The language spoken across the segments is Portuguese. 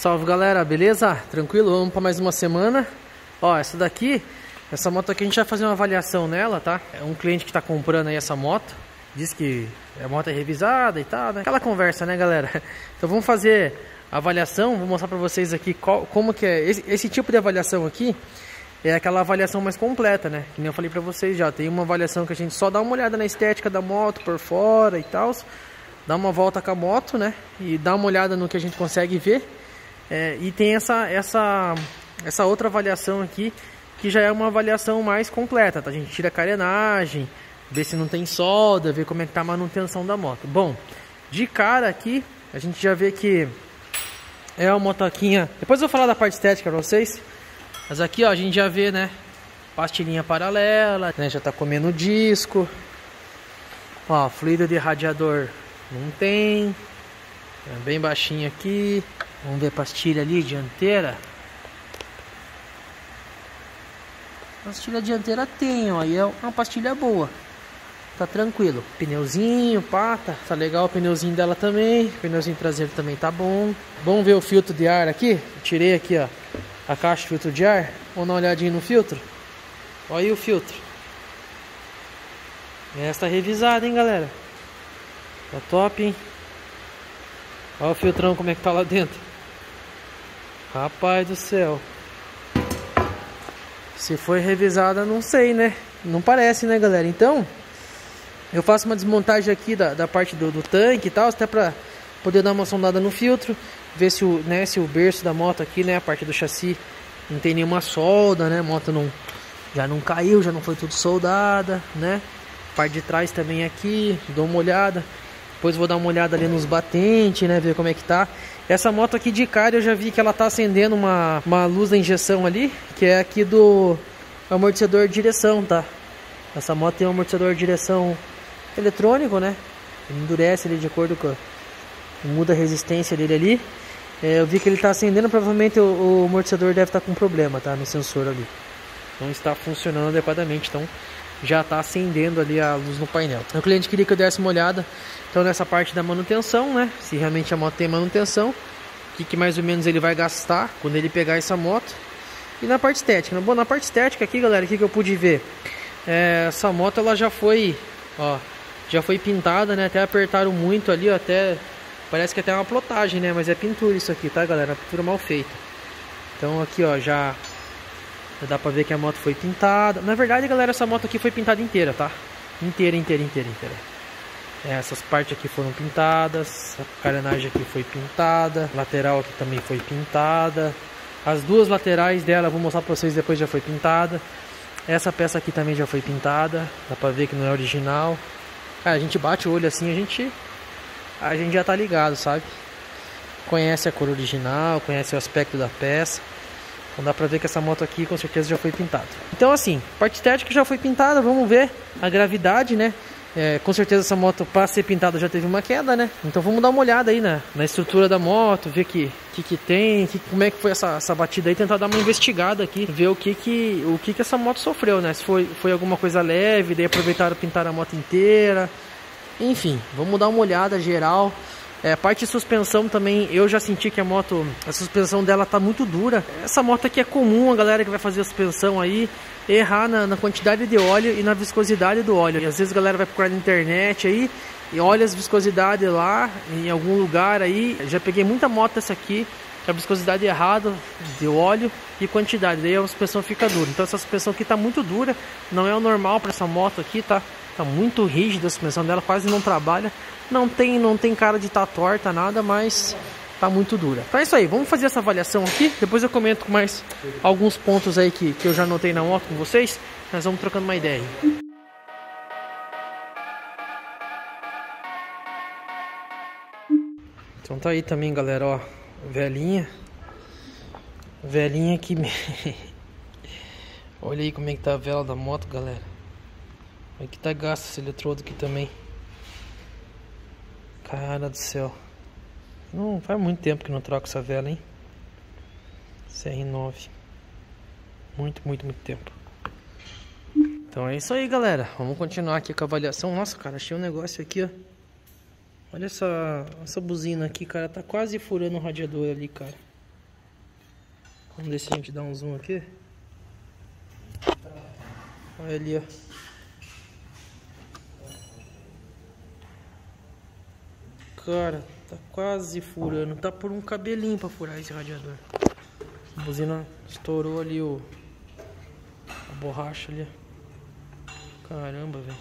Salve galera, beleza? Tranquilo? Vamos para mais uma semana. Ó, essa moto aqui a gente vai fazer uma avaliação nela, tá? É um cliente que tá comprando aí essa moto. Diz que a moto é revisada e tal, né? Aquela conversa, né galera? Então vamos fazer a avaliação, vou mostrar para vocês aqui como que é. Esse tipo de avaliação aqui é aquela avaliação mais completa, né? Que nem eu falei para vocês já. Tem uma avaliação que a gente só dá uma olhada na estética da moto por fora e tal. Dá uma volta com a moto, né? E dá uma olhada no que a gente consegue ver. E tem essa outra avaliação aqui, que já é uma avaliação mais completa, tá? A gente tira a carenagem, vê se não tem solda, vê como é que tá a manutenção da moto. Bom, de cara aqui, a gente já vê que é uma motoquinha... Depois eu vou falar da parte estética pra vocês. Mas aqui, ó, a gente já vê, né? Pastilhinha paralela, né? Já tá comendo disco. Ó, fluido de radiador não tem. É bem baixinho aqui. Vamos ver a pastilha ali, dianteira. Pastilha dianteira tem, ó. E é uma pastilha boa. Tá tranquilo. Pneuzinho, pata. Tá legal o pneuzinho dela também. O pneuzinho traseiro também tá bom. Vamos ver o filtro de ar aqui. Eu tirei aqui, ó, a caixa de filtro de ar. Vamos dar uma olhadinha no filtro. Olha aí o filtro. Essa tá revisada, hein, galera. Tá top, hein. Olha o filtrão como é que tá lá dentro. Rapaz do céu. Se foi revisada, não sei, né? Não parece, né, galera? Então, eu faço uma desmontagem aqui da parte do tanque e tal, até pra poder dar uma sondada no filtro, ver se o berço da moto aqui, né, a parte do chassi, não tem nenhuma solda, né? A moto já não caiu, já não foi tudo soldada, né? A parte de trás também aqui, dou uma olhada. Depois vou dar uma olhada ali nos batentes, né? Ver como é que tá. Essa moto aqui de cara eu já vi que ela tá acendendo uma luz da injeção ali, que é aqui do amortecedor de direção, tá? Essa moto tem um amortecedor de direção eletrônico, né? Ele endurece ele de acordo com... muda a resistência dele ali. Eu vi que ele tá acendendo, provavelmente o amortecedor deve estar com problema, tá? No sensor ali. Não está funcionando adequadamente, então já está acendendo ali a luz no painel. O cliente queria que eu desse uma olhada então nessa parte da manutenção, né? Se realmente a moto tem manutenção, o que mais ou menos ele vai gastar quando ele pegar essa moto. E na parte estética, bom, na parte estética aqui, galera, o que eu pude ver? Essa moto ela já foi, ó, já foi pintada, né? Até apertaram muito ali, ó, até parece que até é uma plotagem, né? Mas é pintura isso aqui, tá, galera? Pintura mal feita. Então aqui, ó, já dá pra ver que a moto foi pintada. Na verdade, galera, essa moto aqui foi pintada inteira, tá? Inteira. Essas partes aqui foram pintadas. A carenagem aqui foi pintada. Lateral aqui também foi pintada. As duas laterais dela, vou mostrar pra vocês depois, já foi pintada. Essa peça aqui também já foi pintada. Dá pra ver que não é original. Cara, a gente bate o olho assim, a gente já tá ligado, sabe? Conhece a cor original, conhece o aspecto da peça. Então dá pra ver que essa moto aqui com certeza já foi pintada. Então assim, parte estética já foi pintada, vamos ver a gravidade, né? Com certeza essa moto para ser pintada já teve uma queda, né? Então vamos dar uma olhada aí na estrutura da moto, ver que tem, como é que foi essa batida aí, tentar dar uma investigada aqui, ver o que essa moto sofreu, né? Se foi alguma coisa leve, daí aproveitaram e pintaram a moto inteira. Enfim, vamos dar uma olhada geral. Parte de suspensão também, eu já senti que a suspensão dela tá muito dura. Essa moto aqui é comum, a galera que vai fazer a suspensão aí, errar na quantidade de óleo e na viscosidade do óleo. E às vezes a galera vai procurar na internet aí e olha as viscosidades lá, em algum lugar aí. Já peguei muita moto dessa aqui, com a viscosidade errada de óleo e quantidade, daí a suspensão fica dura. Então essa suspensão aqui tá muito dura, não é o normal para essa moto aqui, tá? Tá muito rígida a suspensão dela, quase não trabalha. Não tem cara de estar torta, nada, mas tá muito dura. Então é isso aí, vamos fazer essa avaliação aqui. Depois eu comento mais alguns pontos aí que eu já anotei na moto com vocês. Nós vamos trocando uma ideia aí. Então tá aí também, galera, ó, velhinha que olha aí como é que tá a vela da moto, galera. Olha que tá gasto esse eletrodo aqui também. Cara do céu. Não faz muito tempo que não troco essa vela, hein? CR9. Muito tempo. Então é isso aí, galera. Vamos continuar aqui com a avaliação. Nossa, cara, achei um negócio aqui, ó. Olha essa buzina aqui, cara. Tá quase furando o radiador ali, cara. Vamos ver se a gente dá um zoom aqui. Olha ali, ó. Cara, tá quase furando. Tá por um cabelinho pra furar esse radiador. A buzina estourou ali a borracha ali. Caramba, velho.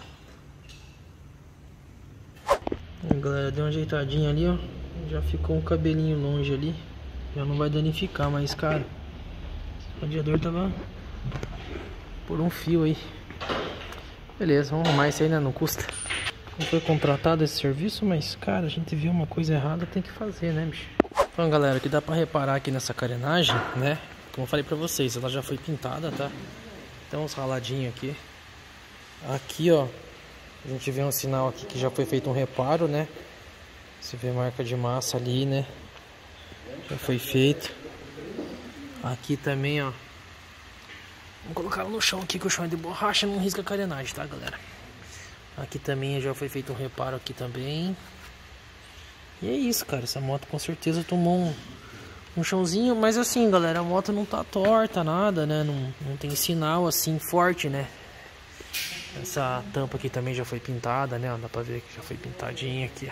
Galera, deu uma ajeitadinha ali, ó. Já ficou um cabelinho longe ali. Já não vai danificar, mas cara, o radiador tava por um fio aí. Beleza, vamos arrumar isso aí, né? Não custa. Não foi contratado esse serviço, mas cara, a gente viu uma coisa errada, tem que fazer, né, bicho? Então, galera, o que dá pra reparar aqui nessa carenagem, né? Como eu falei pra vocês, ela já foi pintada, tá? Tem uns raladinhos aqui. Aqui, ó, a gente vê um sinal aqui que já foi feito um reparo, né? Você vê marca de massa ali, né? Já foi feito. Aqui também, ó. Vamos colocar ela no chão aqui, que o chão é de borracha, não risca a carenagem, tá, galera? Aqui também já foi feito um reparo aqui também. E é isso, cara. Essa moto com certeza tomou um chãozinho. Mas assim, galera, a moto não tá torta, nada, né? Não tem sinal assim forte, né? Essa tampa aqui também já foi pintada, né? Dá pra ver que já foi pintadinha aqui.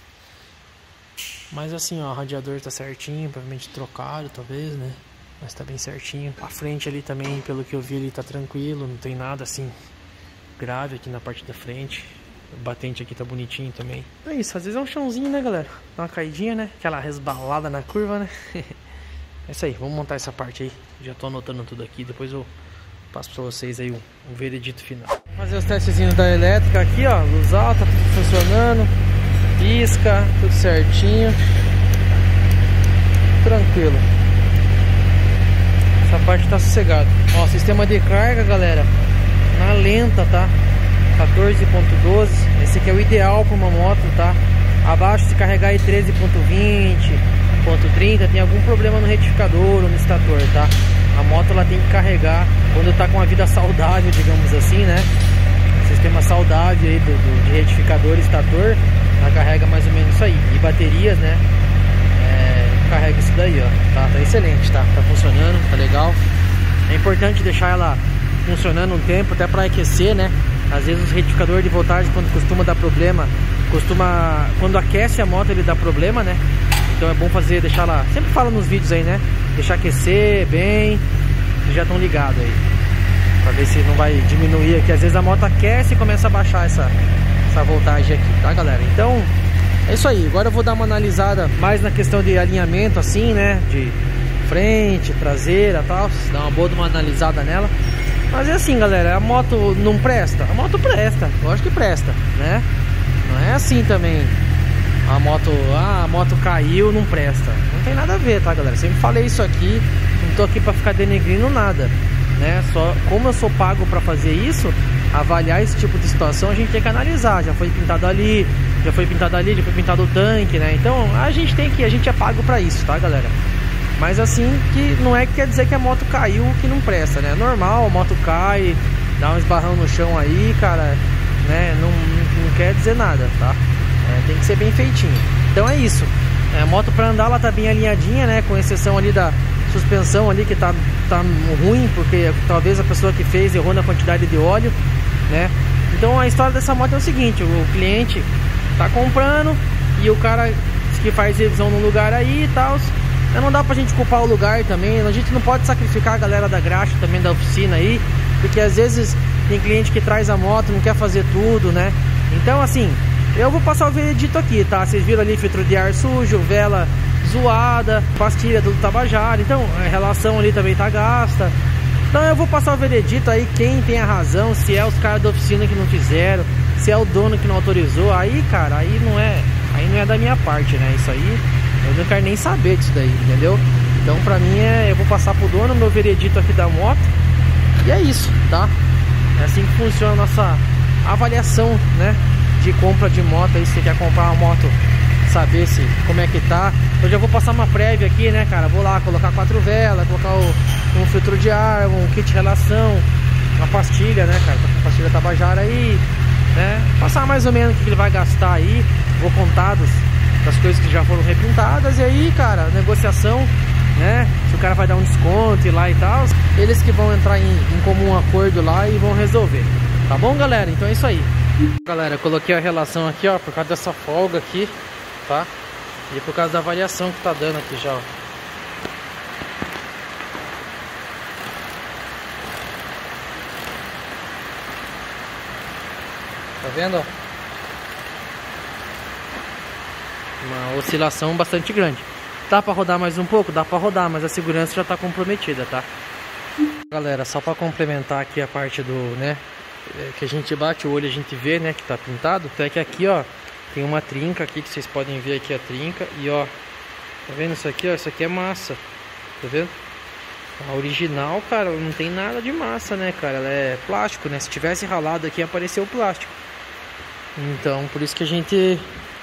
Mas assim, ó, o radiador tá certinho. Provavelmente trocado, talvez, né? Mas tá bem certinho. A frente ali também, pelo que eu vi, ele tá tranquilo. Não tem nada assim grave aqui na parte da frente. O batente aqui tá bonitinho também. É isso, às vezes é um chãozinho, né, galera? Dá uma caidinha, né? Aquela resbalada na curva, né? É isso aí, vamos montar essa parte aí. Já tô anotando tudo aqui, depois eu passo pra vocês aí o veredito final. Vou fazer os testezinhos da elétrica aqui, ó. Luz alta, tudo funcionando. Pisca, tudo certinho. Tranquilo. Essa parte tá sossegada. Ó, sistema de carga, galera, na lenta, tá? 14.12. Esse aqui é o ideal para uma moto, tá? Abaixo, se carregar aí 13.20, 13.30, tem algum problema no retificador ou no estator, tá? A moto ela tem que carregar quando tá com uma vida saudável, digamos assim, né? Sistema saudável aí de retificador e estator, ela carrega mais ou menos isso aí. E baterias, né? Carrega isso daí, ó. Tá excelente, tá? Tá funcionando, tá legal. É importante deixar ela funcionando um tempo até para aquecer, né? Às vezes os retificadores de voltagem, quando costuma dar problema, quando aquece a moto ele dá problema, né? Então é bom deixar lá, sempre falo nos vídeos aí, né? Deixar aquecer bem. Vocês já estão ligados aí, para ver se não vai diminuir aqui. Às vezes a moto aquece e começa a baixar essa voltagem aqui, tá, galera? Então é isso aí. Agora eu vou dar uma analisada mais na questão de alinhamento, assim, né? De frente, traseira e tal. Dar uma boa analisada nela. Mas é assim, galera, a moto não presta? A moto presta, lógico que presta, né? Não é assim também. A moto caiu, não presta. Não tem nada a ver, tá, galera? Sempre falei isso aqui, não tô aqui pra ficar denegrindo nada, né? Só como eu sou pago pra fazer isso, avaliar esse tipo de situação, a gente tem que analisar. Já foi pintado ali, já foi pintado ali, já foi pintado o tanque, né? Então a gente é pago pra isso, tá, galera? Mas assim, que não é que quer dizer que a moto caiu, que não presta, né? É normal, a moto cai, dá um esbarrão no chão aí, cara, né? Não quer dizer nada, tá? Tem que ser bem feitinho. Então é isso. A moto pra andar, ela tá bem alinhadinha, né? Com exceção ali da suspensão ali, que tá ruim, porque talvez a pessoa que fez errou na quantidade de óleo, né? Então a história dessa moto é o seguinte: o cliente tá comprando e o cara que faz revisão no lugar aí e tal. Não dá pra gente culpar o lugar também. A gente não pode sacrificar a galera da graxa também, da oficina aí, porque às vezes tem cliente que traz a moto, não quer fazer tudo, né? Então assim, eu vou passar o veredito aqui, tá? Vocês viram ali filtro de ar sujo, vela zoada, pastilha do Tabajara. Então a relação ali também tá gasta. Então eu vou passar o veredito aí, quem tem a razão, se é os caras da oficina que não fizeram, se é o dono que não autorizou. Aí, cara, aí não é da minha parte, né? Isso aí eu não quero nem saber disso daí, entendeu? Então pra mim eu vou passar pro dono meu veredito aqui da moto. E é isso, tá? É assim que funciona a nossa avaliação, né? De compra de moto aí. Se você quer comprar uma moto, saber como é que tá. Eu já vou passar uma prévia aqui, né, cara? Vou lá colocar 4 velas, colocar um filtro de ar, um kit de relação, uma pastilha, né, cara? Uma pastilha Tabajara aí, né? Passar mais ou menos o que ele vai gastar aí. Vou contar das coisas que já foram repintadas. E aí, cara, negociação né? Se o cara vai dar um desconto e lá e tal, eles que vão entrar em comum acordo lá e vão resolver. Tá bom, galera? Então é isso aí. Galera, eu coloquei a relação aqui, ó, por causa dessa folga aqui, tá? E por causa da variação que tá dando aqui já, ó. Tá vendo, ó? Uma oscilação bastante grande. Dá pra rodar mais um pouco? Dá pra rodar, mas a segurança já tá comprometida, tá? Galera, só pra complementar aqui a parte do, né, que a gente bate o olho e a gente vê, né, que tá pintado. Até que aqui, ó, tem uma trinca aqui, que vocês podem ver aqui a trinca. E ó, tá vendo isso aqui, ó? Isso aqui é massa, tá vendo? A original, cara, não tem nada de massa, né, cara? Ela é plástico, né? Se tivesse ralado aqui, apareceu o plástico. Então, por isso que a gente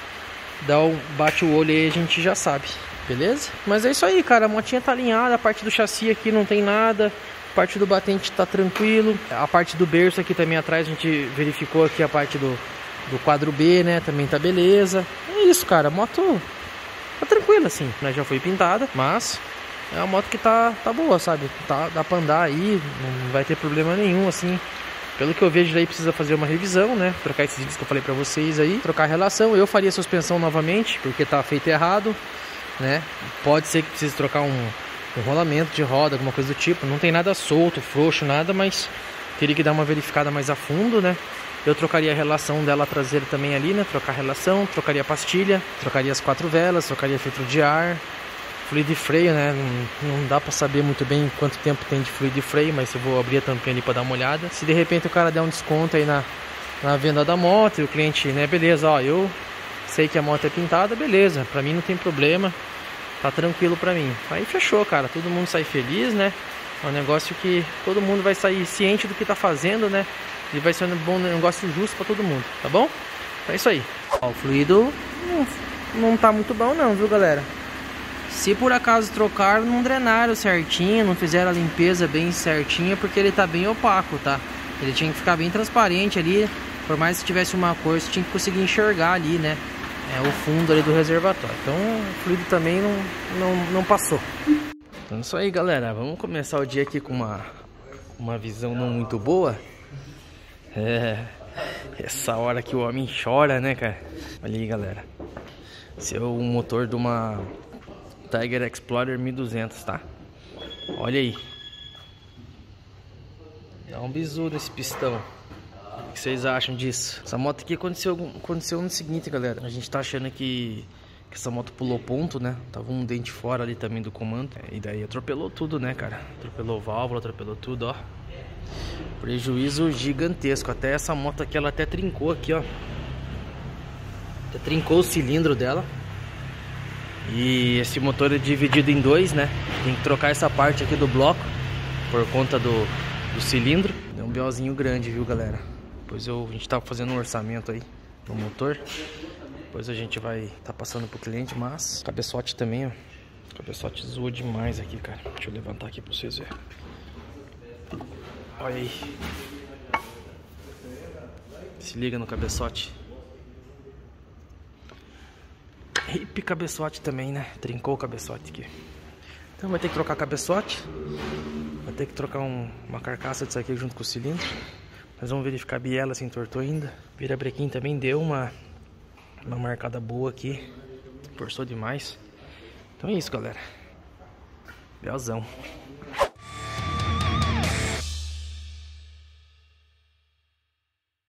bate o olho aí, a gente já sabe, beleza? Mas é isso aí, cara, a motinha tá alinhada, a parte do chassi aqui não tem nada, a parte do batente tá tranquilo, a parte do berço aqui também atrás a gente verificou aqui a parte do quadro B, né, também tá beleza. É isso, cara, a moto tá tranquila assim, né, já foi pintada, mas é uma moto que tá boa, sabe? Dá pra andar aí, não vai ter problema nenhum, assim. Pelo que eu vejo aí, precisa fazer uma revisão, né? Trocar esses vídeos que eu falei pra vocês aí. Trocar a relação. Eu faria a suspensão novamente, porque tá feito errado, né? Pode ser que precise trocar um rolamento de roda, alguma coisa do tipo. Não tem nada solto, frouxo, nada, mas teria que dar uma verificada mais a fundo, né? Eu trocaria a relação dela traseira também ali, né? Trocar a relação, trocaria a pastilha, trocaria as 4 velas, trocaria filtro de ar. Fluido de freio, né? Não dá pra saber muito bem quanto tempo tem de fluido de freio, mas eu vou abrir a tampinha ali pra dar uma olhada. Se de repente o cara der um desconto aí na venda da moto e o cliente, né? Beleza, ó, eu sei que a moto é pintada, beleza. Pra mim não tem problema, tá tranquilo pra mim. Aí fechou, cara. Todo mundo sai feliz, né? É um negócio que todo mundo vai sair ciente do que tá fazendo, né? E vai ser um bom negócio justo pra todo mundo, tá bom? É isso aí. Ó, o fluido não tá muito bom não, viu, galera? Se por acaso trocaram, não drenaram certinho, não fizeram a limpeza bem certinha, porque ele tá bem opaco, tá? Ele tinha que ficar bem transparente ali, por mais que tivesse uma cor, você tinha que conseguir enxergar ali, né? O fundo ali do reservatório. Então o fluido também não passou. Então é isso aí, galera. Vamos começar o dia aqui com uma visão não muito boa. Essa hora que o homem chora, né, cara? Olha aí, galera. Esse é o motor de uma Tiger Explorer 1200, tá? Olha aí. Dá um bizu desse pistão. O que vocês acham disso? Essa moto aqui aconteceu no seguinte, galera. A gente tá achando que essa moto pulou ponto, né? Tava um dente fora ali também do comando. E daí atropelou tudo, né, cara? Atropelou válvula, atropelou tudo, ó. Prejuízo gigantesco. Até essa moto aqui, ela até trincou aqui, ó. Até trincou o cilindro dela. E esse motor é dividido em 2, né? Tem que trocar essa parte aqui do bloco por conta do cilindro. Deu um BOzinho grande, viu, galera? Depois a gente tá fazendo um orçamento aí no motor. Depois a gente vai tá passando pro cliente, mas cabeçote também, ó. Cabeçote zoa demais aqui, cara. Deixa eu levantar aqui pra vocês verem. Olha aí. Se liga no cabeçote. Hip cabeçote também, né? Trincou o cabeçote aqui. Então vai ter que trocar cabeçote. Vai ter que trocar uma carcaça disso aqui junto com o cilindro. Nós vamos verificar a biela se entortou ainda. Virabrequim também deu uma marcada boa aqui. Forçou demais. Então é isso, galera. Belzão.